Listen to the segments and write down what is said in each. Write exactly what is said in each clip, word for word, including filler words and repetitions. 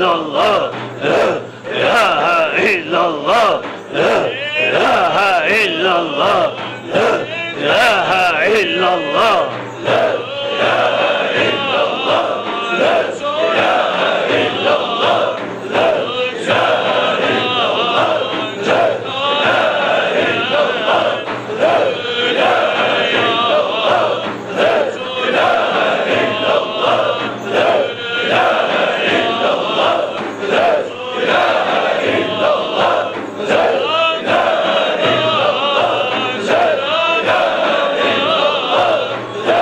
illallah, la ilahe illallah, la ilahe illallah, la ilahe illallah, la ilahe illallah, la ilahe illallah, la ilahe illallah, la ilahe illallah, la ilahe illallah, la ilahe illallah, la ilahe illallah, la ilahe illallah, la ilahe illallah, la ilahe illallah, la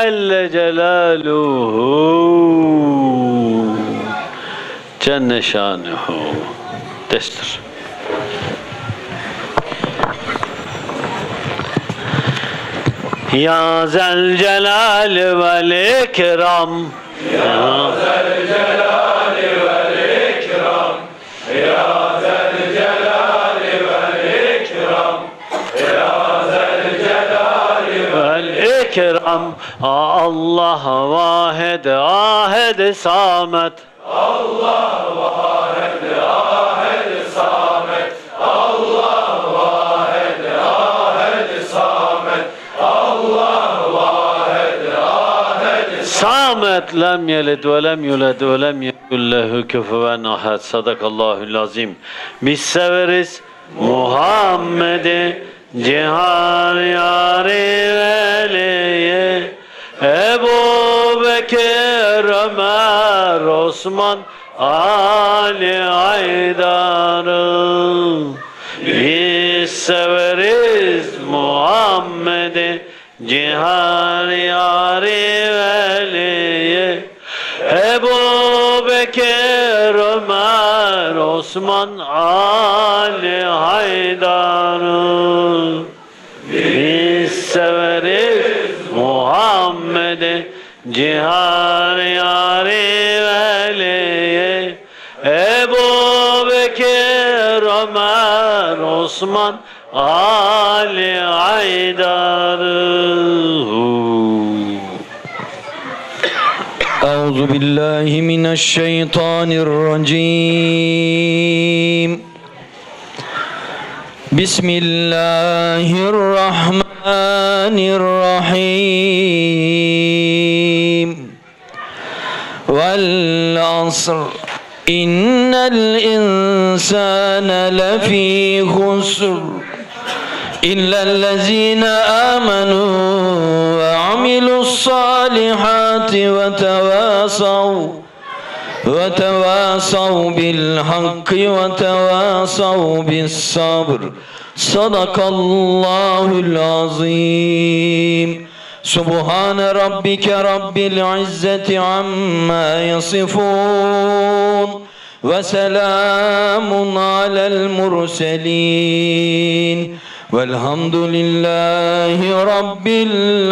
Celle Celaluhu Cenne şanuhu. Destur. Ya zel celal vel ikram, ya zel celal vel ikram, ya zel celal vel ikram, ya zel celal vel ikram. Allah vahed ahed samet, Allah vahed ahed samet, Allah vahed ahed samet, Allah vahed ahed samet. Lem yelid ve lem yulad ve lem yekun lehu kufuven ahad. Sadakallahul azim. Biz severiz Muhammed'i, cihan yâri veliyi, Ebu Bekir, Ömer, Osman, Ali Haydar'ı. Biz severiz Muhammed'i, cihan yâri veliyi, Ebu Bekir, Ömer, Osman, Ali Haydar'ı. Biz severiz Muhammed'i, cihan yâri veliyi, Ebu Bekir, Ömer, Osman, Ali Haydar'ı. Euzu billahi mineşşeytanirracim. Bismillahirrahmanirrahim. Vel asr. İnnel insane lefî husr. İllellezîne âmenû ve amilussâlihâti ve tevâsav ve tevâsav bil hakkı ve tevâsav bis sabr. Sadakallahul azim. Subhane rabbike rabbil izzeti amma yasifun ve selamun alel murselin. Velhamdülillahi Rabbil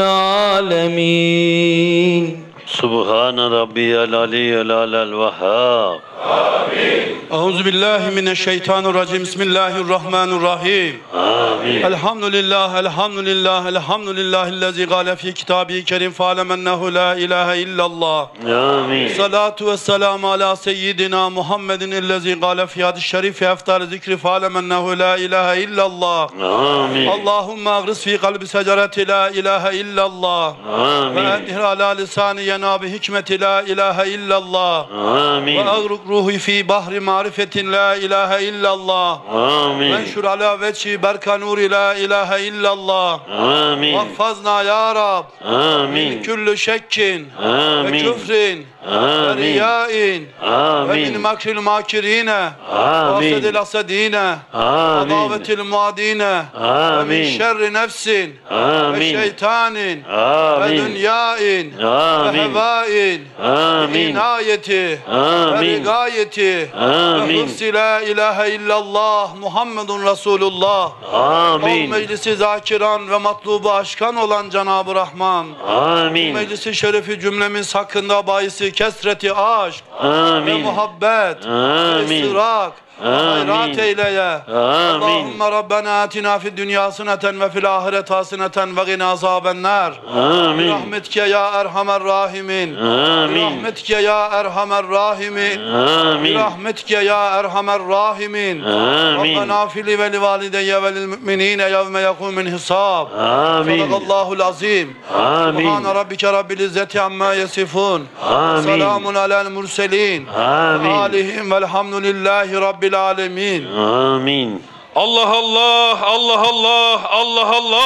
alemin. Subhane Rabbiyel Aliyyel Alel Vehhab. Amin. Euzubillahimineşşeytanirracim. Bismillahirrahmanirrahim. Amin. Elhamdülillah, elhamdülillah, elhamdülillahillezî gâle fî kitâbî kerim fâlemennehu la ilahe illallah. Amin. Salatu ve selamu ala seyyidina Muhammedin illezî gâle fî hadis-i şerifi eftar zikri fâlemennehu la ilahe illallah. Amin. Allahümme agris fî kalbi secereti la ilahe illallah. Amin. Ve enhir ala lisâni yenâbi hikmeti la ilahe illallah. Amin. Ve agruk ruhi fi bahri marifetin la ilahe illallah. Amin. Menşur ala veçhi berka nuri la ilahe illallah. Amin. Vahfazna ya Rab. Amin. Min küllü şekkin Amin. ve küfrin Amin. ve riyain Amin. ve min makril makirine Amin. ve asedil asedine Amin. ve davetil muadine ve min Amin. şerri nefsin Amin. ve şeytanin ve Amin. dünyain ve Amin. hevain ve Amin. inayeti ve Amin. rigayeti ve Amin. hıfzi la ilahe illallah Muhammedun Resulullah. Amin. O meclisi zakiran ve matlubu aşkan olan Cenab-ı Rahman. Amin. Meclisi şerefi cümlemiz hakkında bahisi kesreti aşk ve Amin. muhabbet ve Amin. ıstırak ve Amin. hayrat eyleye. Amin. Allahümme Rabbena atina fid dünya haseneten ve fil ahireti haseneten ve gina azabennar. Amin. Rahmetke ya erhamer rahimin. Amin. Rahmetke ya erhamer rahimin. Amin. Rahmetke ya erhamer rahimin. Amin. Rabbena fili ve li valideyye ve lil müminine yevme yekumin hisab. Amin. Sadakallahul azim. Amin. Subhane rabbike rabbil izzeti amma yasifun. Amin. Selamun alel murselin. Amin. Alihim velhamdülillahi rabbil alemin. Amin. Allah Allah, Allah Allah, Allah Allah.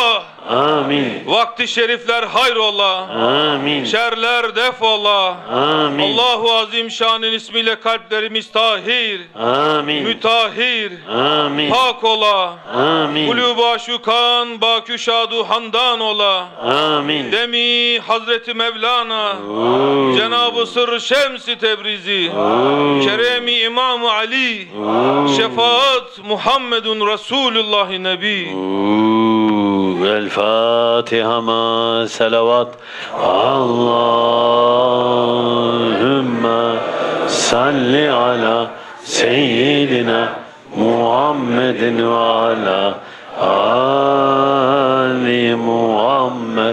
Amin. Vakti şerifler hayrola. Amin. Şerler defola. Amin. Allahu Azim şanın ismiyle kalplerimiz tahir, Amin. mütahhir, Amin. pak ola. Amin. Kulûb aşukan bakü şadu handan ola. Amin. Demi Hazreti Mevlana, Cenab-ı Sır Şems-i Tebrizi, Keremi İmam-ı Ali, Şefaat Muhammedun Resulullah Nebi. El Fatiha ma selavat. Allahümme salli ala seyyidina Muhammedin ve ala ali Muhammed.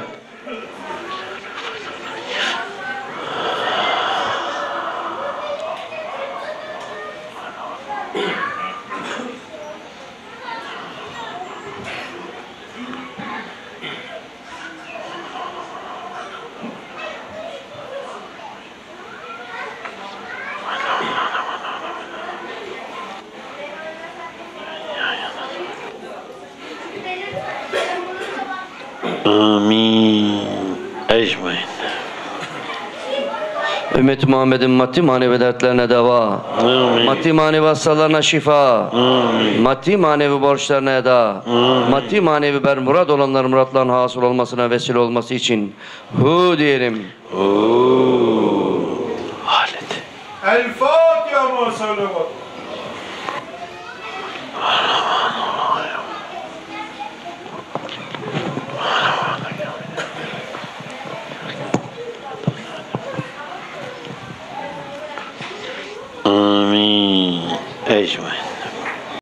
Amin. Ecmaîn. Ümmet-i Muhammed'in maddi manevi dertlerine deva. Amin. Maddi manevi hastalarına şifa. Amin. Maddi manevi borçlarına eda. Maddi manevi bermurad olanların muratlarının hasıl olmasına vesile olması için hu diyelim. Halet. El Fatiha ma salavat. Amin. Ecmaîn.